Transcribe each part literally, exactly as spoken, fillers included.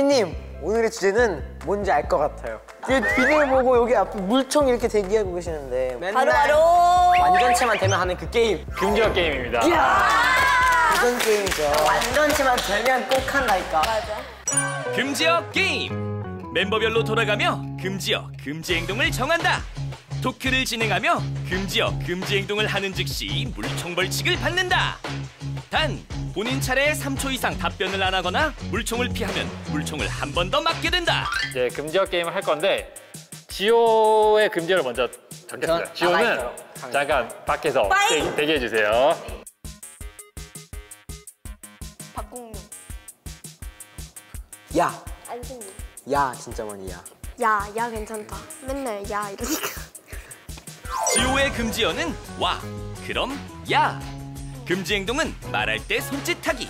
피디님, 오늘의 주제는 뭔지 알 것 같아요. 뒤에 비디오 보고 여기 앞에 물총 이렇게 대기하고 계시는데 바로 바로 완전체만 되면 하는 그 게임. 금지어 게임입니다. 무슨 게임이죠? 완전체만 되면 꼭 한다니까. 맞아. 금지어 게임. 멤버별로 돌아가며 금지어 금지 행동을 정한다. 토크를 진행하며 금지어 금지 행동을 하는 즉시 물총 벌칙을 받는다. 단 본인 차례에 삼 초 이상 답변을 안 하거나 물총을 피하면 물총을 한 번 더 맞게 된다. 이제 금지어 게임을 할 건데 지호의 금지어를 먼저 적겠습니다. 지호는 잠깐 밖에서 대, 대기해 주세요. 박공룡. 야, 안승민. 야 진짜 많이 야. 야, 야 괜찮다. 맨날 야 이러니까. 지호의 금지어는 와, 그럼 야. 금지 행동은 말할 때 손짓하기.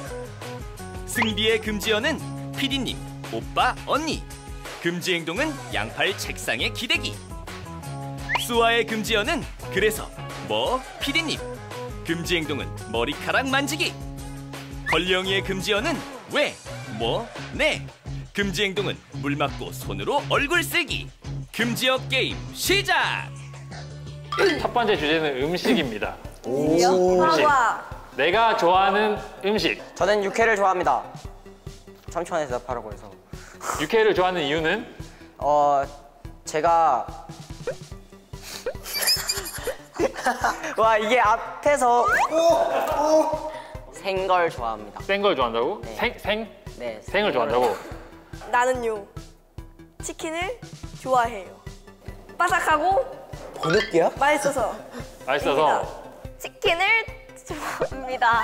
승비의 금지어는 피디님, 오빠, 언니. 금지 행동은 양팔 책상에 기대기. 수아의 금지어는 그래서 뭐 피디님. 금지 행동은 머리카락 만지기. 걸령이의 금지어는 왜, 뭐, 네. 금지 행동은 물 맞고 손으로 얼굴 쓰기. 금지어 게임 시작! 첫 번째 주제는 음식입니다. 오. 음식. 와. 내가 좋아하는 음식. 저는 육회를 좋아합니다. 삼 초 안에 대답하라고 해서. 육회를 좋아하는 이유는? 어, 제가 와 이게 앞에서 생걸 좋아합니다. 센 걸 좋아한다고? 네. 생? 생? 네. 생을 좋아한다고? 나는요. 치킨을 좋아해요. 바삭하고 번역기야? 맛있어서. 맛있어서 치킨을 좋아합니다.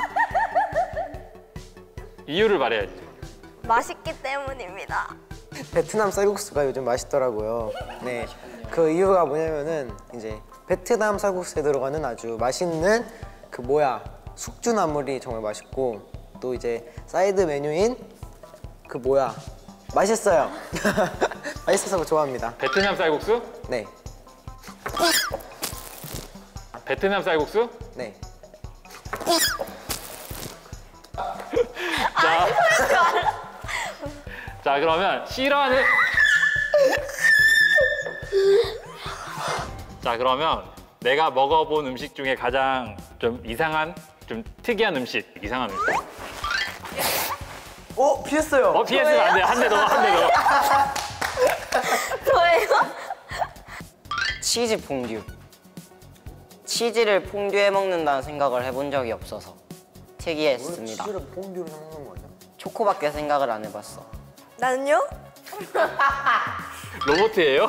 이유를 말해야지. 맛있기 때문입니다. 베트남 쌀국수가 요즘 맛있더라고요. 네, 그 이유가 뭐냐면은 이제 베트남 쌀국수에 들어가는 아주 맛있는 그 뭐야 숙주나물이 정말 맛있고 또 이제 사이드 메뉴인 그 뭐야 맛있어요. 맛있어서 좋아합니다. 베트남 쌀국수? 네, 베트남 쌀국수? 네. 자, 자 그러면 싫어하는 자 그러면 내가 먹어본 음식 중에 가장 좀 이상한, 좀 특이한 음식, 이상한 음식. 어 피했어요. 어 피했으면 안 돼. 한 대 더, 한 대 더. 저예요? 치즈 퐁듀. 치즈를 퐁듀에 먹는다는 생각을 해본 적이 없어서 특이했습니다. 치즈를 퐁듀로 먹는 거 아니야? 초코밖에 생각을 안 해봤어. 나는요? 로봇이에요?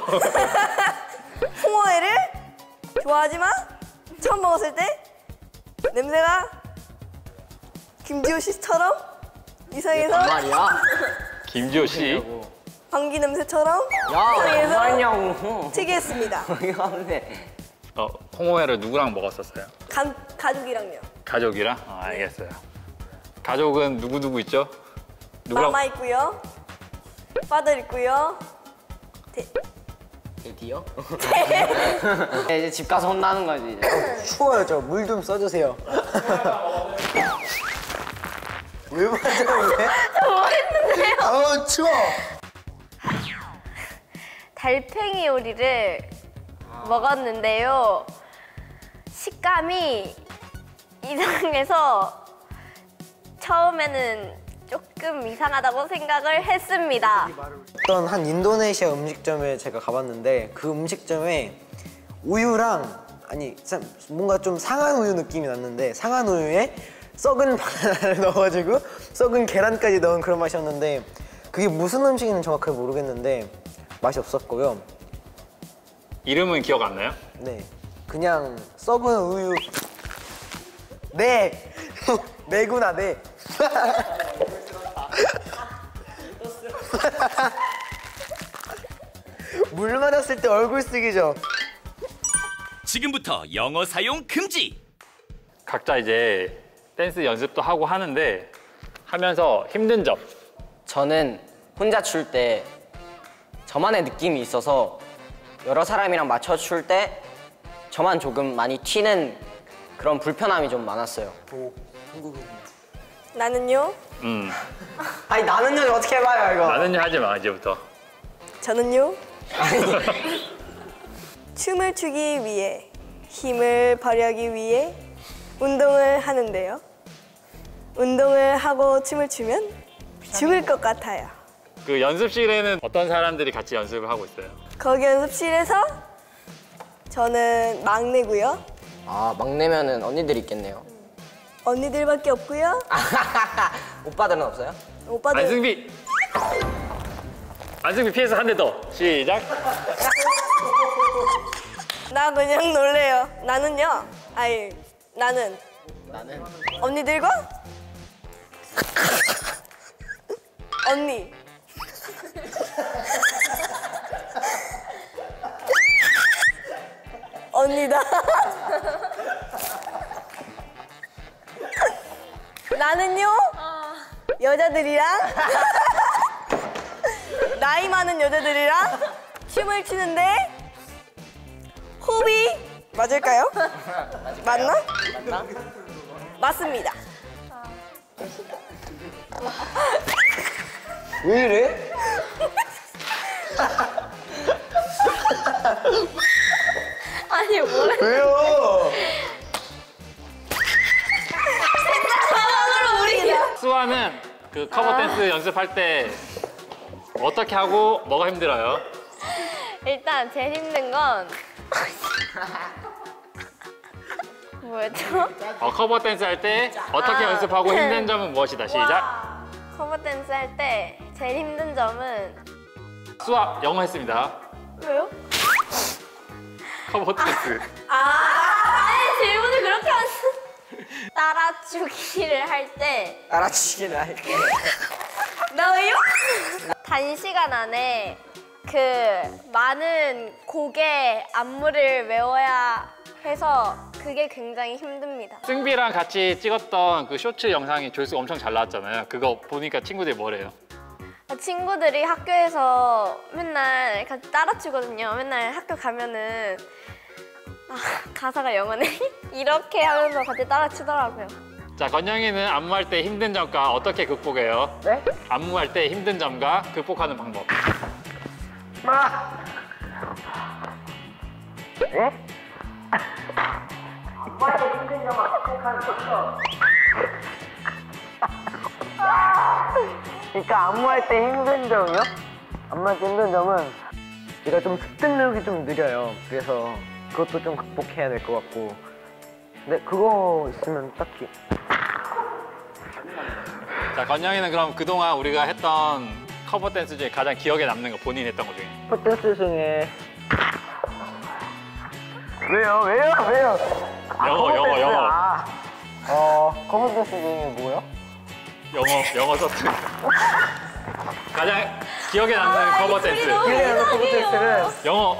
홍어회를 좋아하지만 처음 먹었을 때 냄새가 김지호 씨처럼 이상해서 말이야? 김지호 씨. 방귀 냄새처럼 야, 이상해서 말냐고. 특이했습니다. 이거 하는데. 어, 홍어회를 누구랑 먹었었어요? 가, 가족이랑요. 가족이랑? 어, 알겠어요. 가족은 누구 누구 있죠? 누구랑? 마마 있고요. 파들 있고요. 대... 드디어? 네, 이제 집 가서 혼나는 거지 이제. 추워요. 저 물 좀 써주세요. 왜 맞아요 이게? 뭐 했는데요? 아 추워. 달팽이 요리를 먹었는데요. 식감이 이상해서 처음에는 조금 이상하다고 생각을 했습니다. 어떤 한 인도네시아 음식점에 제가 가봤는데 그 음식점에 우유랑 아니 뭔가 좀 상한 우유 느낌이 났는데 상한 우유에 썩은 바나나를 넣어가지고 썩은 계란까지 넣은 그런 맛이었는데 그게 무슨 음식인지 정확하게 모르겠는데 맛이 없었고요. 이름은 기억 안 나요? 네, 그냥 썩은 우유. 네, 네구나 네. 물 맞았을 때 얼굴 쓰기죠. 지금부터 영어 사용 금지. 각자 이제 댄스 연습도 하고 하는데 하면서 힘든 점. 저는 혼자 출 때 저만의 느낌이 있어서 여러 사람이랑 맞춰 출 때 저만 조금 많이 튀는 그런 불편함이 좀 많았어요. 나는요? 음. 아니 나는요 어떻게 해봐요 이거. 나는요 하지 마 이제부터. 저는요? 춤을 추기 위해 힘을 발휘하기 위해 운동을 하는데요. 운동을 하고 춤을 추면 죽을 것 같아요. 그 연습실에는 어떤 사람들이 같이 연습을 하고 있어요? 거기 연습실에서 저는 막내고요. 아 막내면은 언니들이 있겠네요. 언니들밖에 없고요. 오빠들은 없어요? 오빠들 안승비. 안승비 피해서 한 대 더. 시작. 나 그냥 놀래요. 나는요. 아니 나는 나는 언니들과 언니 언니다. 나는요 여자들이랑 나이 많은 여자들이랑 춤을 추는데 호흡이 맞을까요? 맞나? 맞나? 맞습니다. 왜 이래? 아니 뭐래? 왜요? 상황으로 우리 수아는 그 커버 댄스 연습할 때 어떻게 하고 뭐가 힘들어요? 일단 제일 힘든 건 뭐였죠? 어, 커버 댄스 할 때 어떻게 아. 연습하고 힘든 점은 무엇이다. 시작. 커버 댄스 할 때 제일 힘든 점은 수아 영어 했습니다. 왜요? 커버 댄스. 아, 아니 질문을 그렇게 하는 따라추기를 할 때 알아치기는 할게. 너요? 단시간 안에 그 많은 곡의 안무를 외워야 해서 그게 굉장히 힘듭니다. 승비랑 같이 찍었던 그 쇼츠 영상이 조회수가 엄청 잘 나왔잖아요. 그거 보니까 친구들이 뭐래요? 친구들이 학교에서 맨날 같이 따라추거든요. 맨날 학교 가면은 아, 가사가 영어네? 이렇게 하면서 같이 따라추더라고요. 자, 건영이는 안무할 때 힘든 점과 어떻게 극복해요? 네? 안무할 때 힘든 점과 극복하는 방법. 마. 예? 아빠의 힘든 점을 극복하는 방법. 그러니까 안무할 때 힘든 점이요? 안무할 때 힘든 점은 제가 좀 습득력이 좀 느려요. 그래서 그것도 좀 극복해야 될 것 같고. 근데 그거 있으면 딱히. 자, 건영이는 그럼 그동안 우리가 했던 커버 댄스 중에 가장 기억에 남는 거 본인이 했던 거 중에. 콘텐츠 중에 왜요? 왜요? 왜요? 영어, 영어, 영어. 아, 어, 콘텐츠 중에 뭐요? 영어, 영어 서트. 가장 기억에 남는 커버 댄스. 기대하는 콘텐츠는 영어,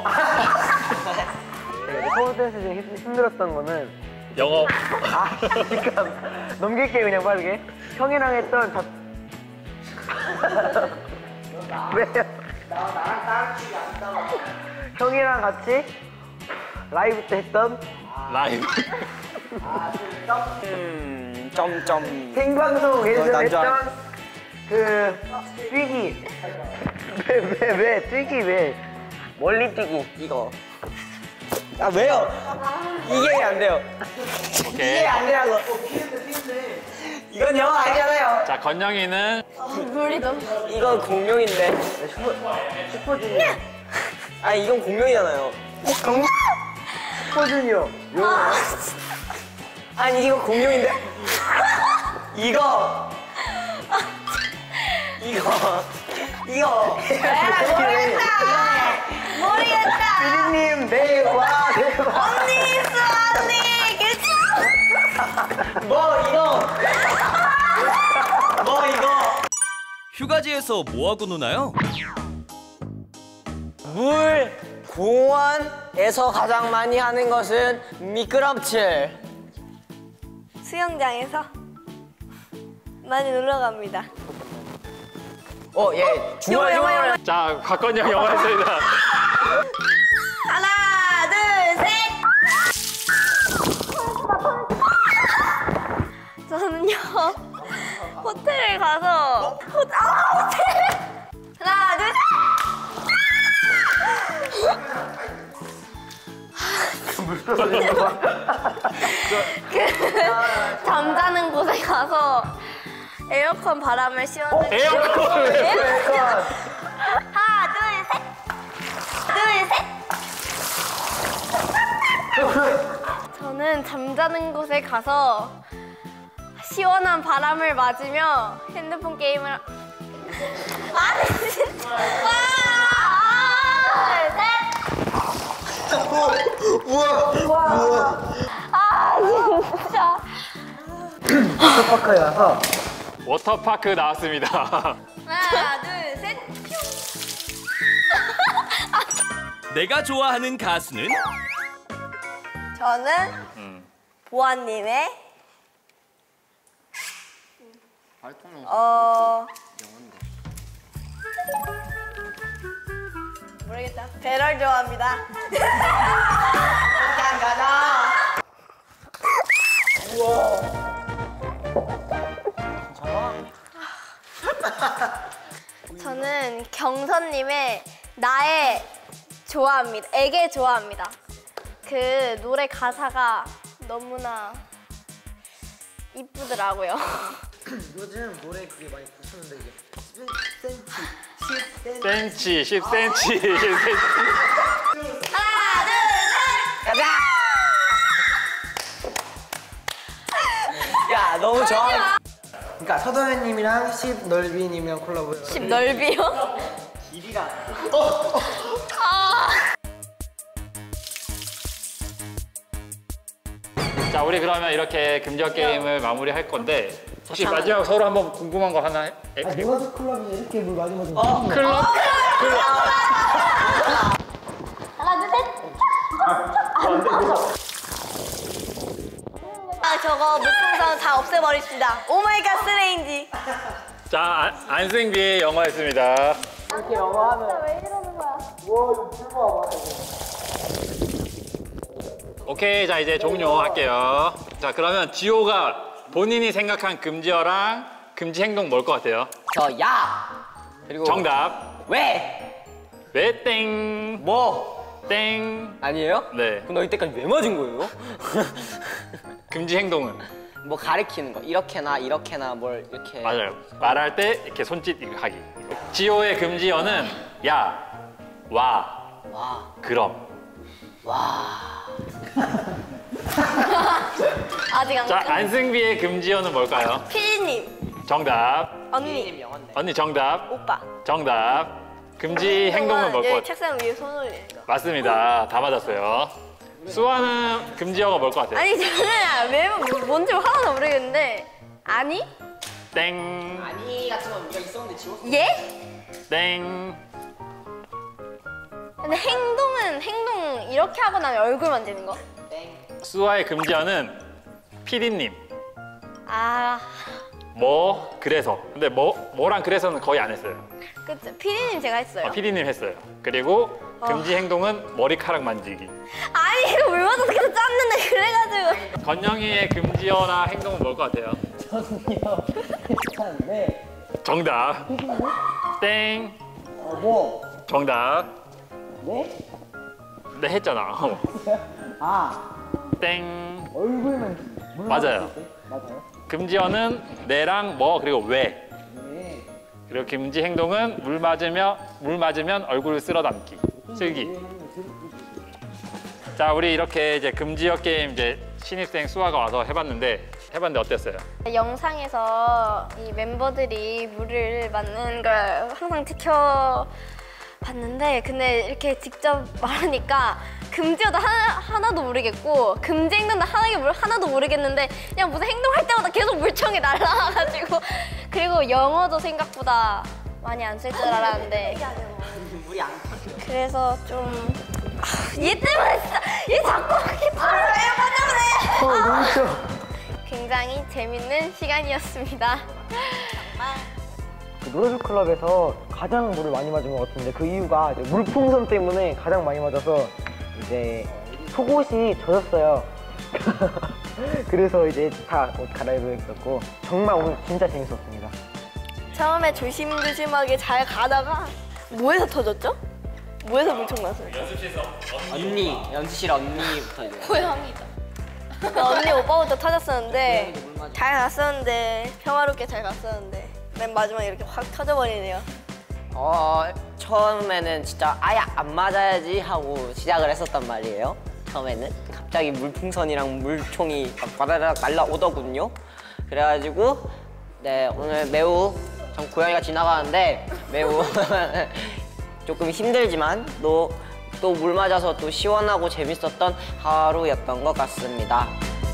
콘텐츠 중에 힘- 힘들었던 거는 영어. 아, 잠깐 넘길게 그냥 빠르게. 형이랑 했던 자... 왜요? 나 나랑 따라치기 안 따라. 형이랑 같이 라이브 때 했던 라이브. 음 점점 생방송에서 난 줄 했던 그 뛰기. 왜 왜 왜 뛰기 왜? 멀리 뛰기 이거. 아 왜요? 이게 안 돼요. 오케이. 이게 안 되라고. 이건 영어 아니잖아요. 자, 건영이는 이건 공룡인데. 슈퍼 슈퍼주니어. 아 이건 공룡이잖아요. 슈퍼주니어. 영어. 아니 이거 공룡인데. 이거. 이거 이거. 모르겠다. 피디님 대박 대박. 언니 있어 언니. 괜찮아. 뭐 이거. 뭐 이거. 휴가지에서 뭐하고 노나요? 물 공원에서 가장 많이 하는 것은 미끄럼틀. 수영장에서 많이 놀러 갑니다. 어, 예. 중얼 영어, 영어, 중얼. 자, 곽건영 영어 했습니다. 하나 둘 셋. 저는요 물 떨어지는 거 봐. 그 잠자는 곳에 가서 에어컨 바람을 시원하게. 에어컨! 에어컨. 하나, 둘, 셋. 둘, 셋. 저는 잠자는 곳에 가서 시원한 바람을 맞으며 핸드폰 게임을. 아니 진짜. 하나, 둘, 셋. 우와! 우와! 아 진짜. 워터파크에 가서 워터파크 나왔습니다. 하나, 둘, 셋. 내가 좋아하는 가수는 저는 음. 보아님의 어 모르겠다. 배럴 좋아합니다. 그냥 가자. 저는 경선님의 나의 좋아합니다. 에게 좋아합니다. 그 노래 가사가 너무나 이쁘더라고요. 요즘 노래 그게 많이 붙였는데 이게 십 센치, 십 센치. 센치, 십 센치, 십 센치. 하나, 둘, 셋. 야 너무 좋아. 그러니까 서도현님이랑 십 넓이님이랑 콜라보요. 십 넓이요? 길이가. 자, 우리 그러면 이렇게 금지어 게임을 마무리할 건데 혹시 마지막 서로 한번 궁금한 거 하나 해? 아, 네마스 클럽이 이렇게 물 많이 맞으면 어, 클럽? 하나, 둘, 셋. 아 저거 물풍선 다 없애버립시다. 오마이갓 스레인지. 자, 안- 안승비의 영어였습니다. 왜 이러는 거야? 오케이, 자 이제 종료할게요. 자, 그러면 지호가 본인이 생각한 금지어랑 금지 행동 뭘 것 같아요? 저 야. 그리고 정답. 왜? 왜 땡? 뭐? 땡. 아니에요? 네. 그럼 너 이때까지 왜 맞은 거예요? 금지 행동은? 뭐 가리키는 거 이렇게나 이렇게나 뭘 이렇게. 맞아요. 말할 때 이렇게 손짓 이렇게 하기. 지호의 금지어는 야, 와, 와. 그럼. 아직 안 자, 끝. 안승비의 금지어는 뭘까요? 피디님, 정답. 언니, 영어인데. 언니 정답. 오빠. 정답. 금지 행동은 뭘 것 여기 같아요? 책상 위에 손 올리는 거. 맞습니다. 다 맞았어요. 수아는 금지어가 뭘 것 같아요? 아니 저는 왜 뭔지 하나도 모르겠는데 아니? 땡, 아니 같은 건 우리가 있었는데 지웠어. 예? 땡. 근데 행동은 행동 이렇게 하고 나면 얼굴 만지는 거. 땡. 수아의 금지어는 피디님. 아, 뭐 그래서. 근데 뭐 뭐랑 그래서는 거의 안 했어요. 그쵸. 피디님 제가 했어요. 어, 피디님 했어요. 그리고 금지 행동은 머리카락 만지기. 아니 이거 왜 맞아서 계속 짰는데 그래가지고. 건영이의 금지어나 행동은 뭘 것 같아요? 저는요 괜찮은데 정답. 땡. 어, 뭐? 정답. 네? 네 했잖아. 어. 아 땡. 얼굴만 물 맞아요. 맞을 때? 맞아요? 금지어는 내랑 뭐 그리고 왜. 네. 그리고 금지 행동은 물 맞으며 물 맞으면 얼굴을 쓸어 담기. 슬기. 자, 우리 이렇게 이제 금지어 게임 이제 신입생 수아가 와서 해봤는데 해봤는데 어땠어요? 영상에서 이 멤버들이 물을 맞는 걸 항상 지켜봤는데 근데 이렇게 직접 말하니까 금지어도 하나, 하나도 모르겠고 금지 행동도 하나, 하나도 모르겠는데 그냥 무슨 행동할 때마다 계속 물총이 날라와가지고 그리고 영어도 생각보다 많이 안 쓸 줄 알았는데 물이 안 타. 그래서 좀 아, 얘 때문에 진짜 얘 자꾸 이렇게 바로 왜 어 너무 싫어. 굉장히 재밌는 시간이었습니다. 그 노래방 클럽에서 가장 물을 많이 맞은 것 같은데 그 이유가 이제 물풍선 때문에 가장 많이 맞아서 이제 속옷이 젖었어요. 그래서 이제 다 옷 갈아입었었고 정말 오늘 진짜 재밌었습니다. 처음에 조심조심하게 잘 가다가 뭐에서 터졌죠? 뭐에서 물총 났어요? 언니, 연습실 언니부터 이제. 고양이다. 언니 오빠부터 터졌었는데 잘 갔었는데 평화롭게 잘 갔었는데 맨 마지막에 이렇게 확 터져버리네요. 어, 처음에는 진짜 아예 안 맞아야지 하고 시작을 했었단 말이에요. 처음에는 갑자기 물풍선이랑 물총이 막 바다락 날라오더군요. 그래가지고 네 오늘 매우 전 고양이가 지나가는데 매우 조금 힘들지만 또 또 물 맞아서 또 시원하고 재밌었던 하루였던 것 같습니다.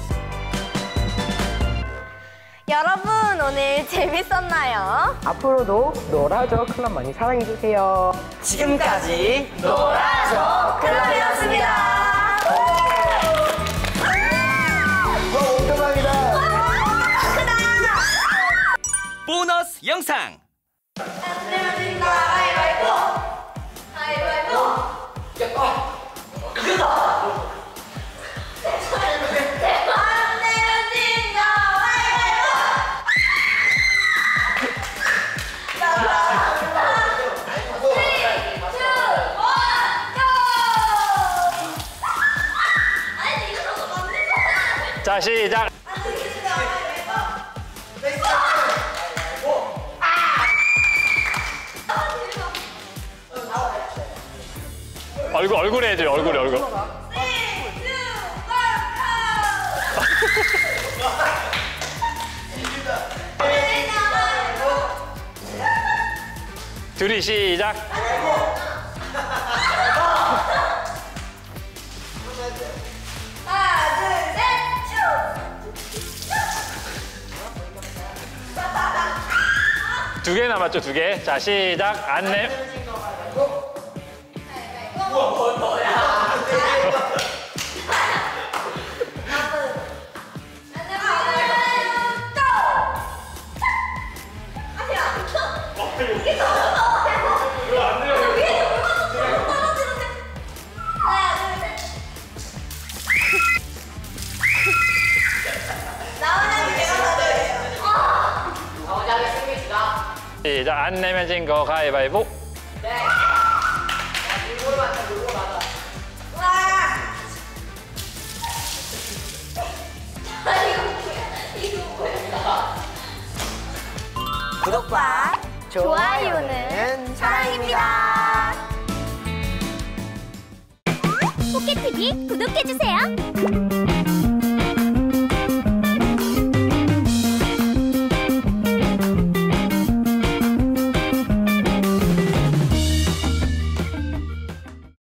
여러분 오늘 재밌었나요? 앞으로도 놀아줘 클럽 많이 사랑해주세요. 지금까지 놀아줘 클럽이었습니다. 와, 오토바이다. 보너스 영상. 자, 시작. 얼굴 얼굴에 해줘요. 얼굴에 얼굴. 둘이 시작. 두 개 남았죠, 두 개. 자, 시작. 안내. 시작. 안 내면 진 거 가위바위보. 구독과 좋아요는 사랑입니다. 포켓티비 구독해주세요.